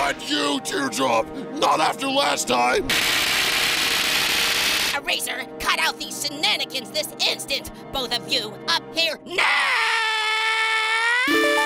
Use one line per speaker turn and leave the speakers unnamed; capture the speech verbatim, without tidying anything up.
Not you, Teardrop! Not after last time!
Eraser, cut out these shenanigans this instant! Both of you, up here now!